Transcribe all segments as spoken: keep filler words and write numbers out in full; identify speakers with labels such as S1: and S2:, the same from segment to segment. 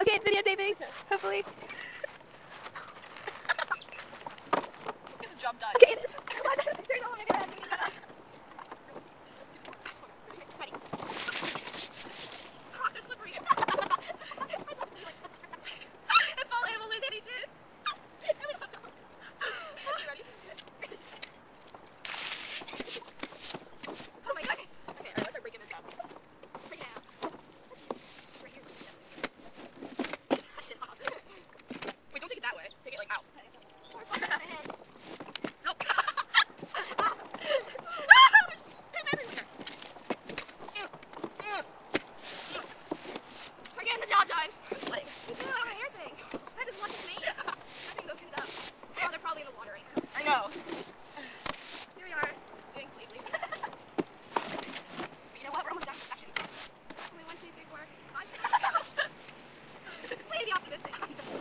S1: Okay, it's videotaping. Okay. Hopefully.
S2: Let's get the job done.
S1: Okay, it is. Come on, there's no one gonna get out. Ready. Oh, they're slippery. If all animal lose any shit. Ready? Oh my goodness. Okay, alright, let's start breaking this up. Break it out. Right here. Shit off. Wait, don't take it that way. Take it like out. Nope. There's crap everywhere. Ew. Ew. We're getting the job done. Like, you threw it on my hair thing. That is lucky me. I think go pick it up. Oh, they're probably in the water right now. I know. Here we are, doing sleep leave. But you know what? We're almost done with the section. Only one, two, three, four, five. Way to be optimistic.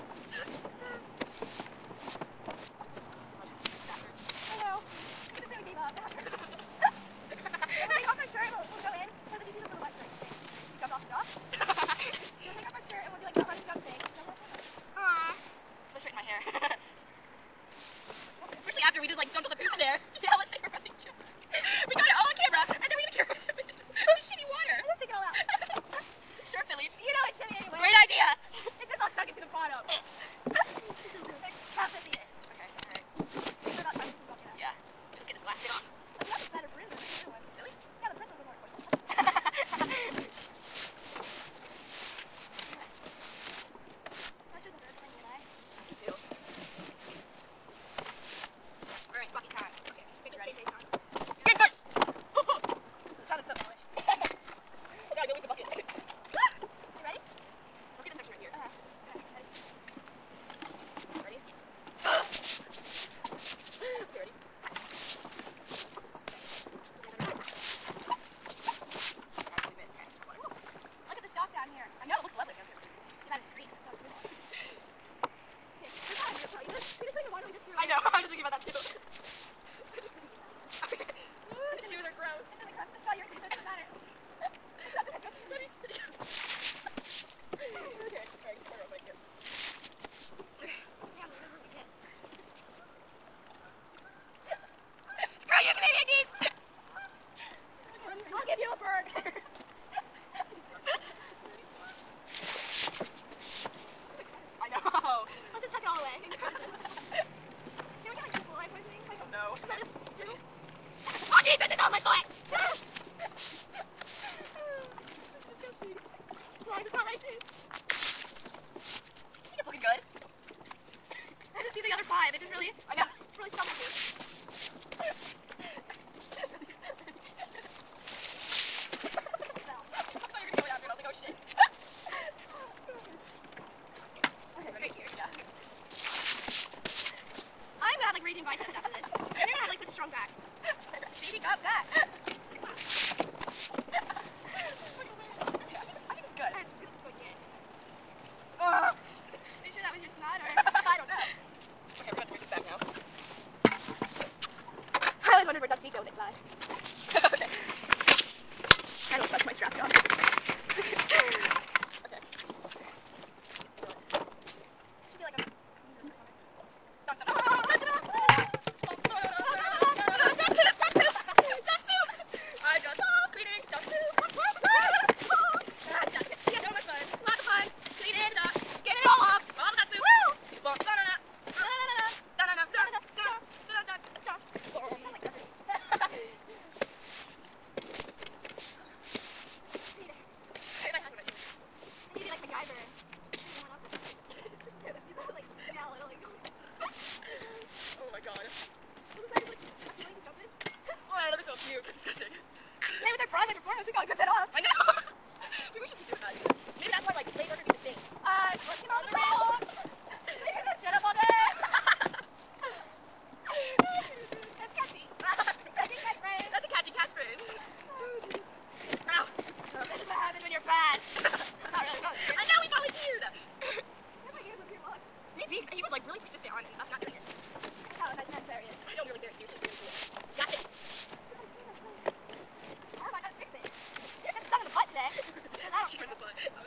S1: Hello. I just never gave up. You'll take off my shirt and we'll, we'll go in. So that you see the little wet thing. You jump off the dock. You'll take off my shirt and we'll do like that running jump thing. Aww. Let's straighten my hair. Especially after we just like dumped all the poop in there. Yeah, let's make a running jump. We got it all on camera and then we had a camera jump into the shitty water. I'm gonna take it all out. Sure, Philly. You know it's shitty anyway. Great idea. It's just all stuck into the bottom. It's so good. Can't see it. Okay, alright. What about time to walk it out? Yeah. Just get this last bit off. But that's a better broom than the other one. Really? Yeah, the bristles are more important. That's just the first thing you like. Me too. Alright, bucket time. Okay, make it ready. Get good! It sounded so foolish. I gotta go with the bucket. You ready? Let's get this section right here. Uh-huh. Ready? Ready? Okay, ready? Look at this dock down here. I know it looks lovely. Yeah, that is green. That's so cool. Okay, we gotta do it, probably. This is like the one we just threw away. I know, I was thinking about that too. Okay. The shoes are gross. It's in the crust. It's not yours, so it doesn't matter. Ready? Okay, alright, pour it right here. Screw you, Canadian geese! I'll give you a bird. I know. Let's just tuck it all away. Can we get like E. coli poisoning? I don't know. Can I just do? Oh Jesus, it's on my foot! It's disgusting. Why is it not my shoes? I think it's looking good. I just see the other five. It didn't really. I know. It's really smell my shoes. I'm gonna have like raging biceps after this. I'm gonna have like such a strong back. Baby, go back. I think it's good. That's good. Uh, Are you sure that was your snot or? I don't know. Okay, we're gonna bring this back now. I always wondered where ducks feet go when they fly. Okay. I don't touch my strap on. Hey, with their prime performance, we got a good bit off. I know. Maybe we should keep doing that. Maybe that's why like slave workers need to stay. Uh, let's get on the road. They can shut up all day. That's catchy. That's a catchphrase. That's a catchy catchphrase. Oh, jeez. Ow. This is what happens when you're fat. Not really. Not I know, we probably did. Yeah, my ears look your looks. Me, Beaks, he was like really persistent on us not doing it. I thought that's not serious. I don't really very seriously. Got it. Arm, I gotta fix it. You're just stuck in the butt today. She in the butt.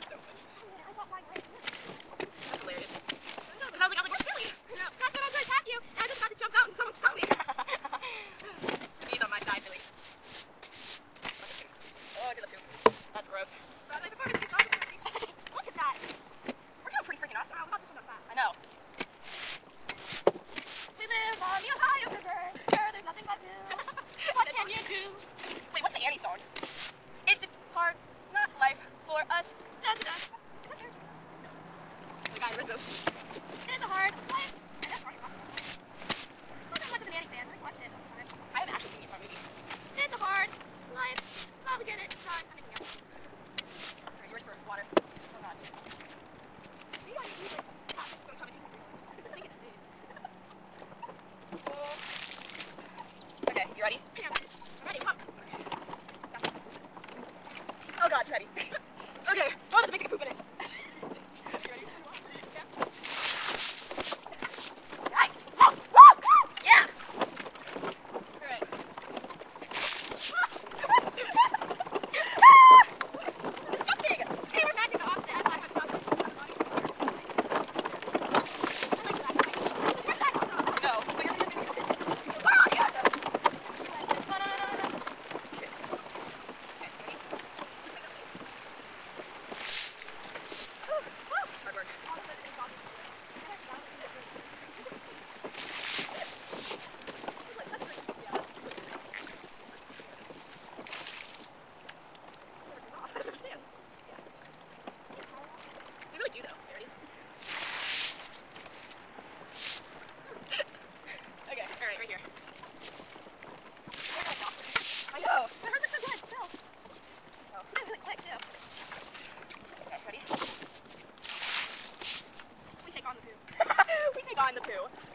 S2: to.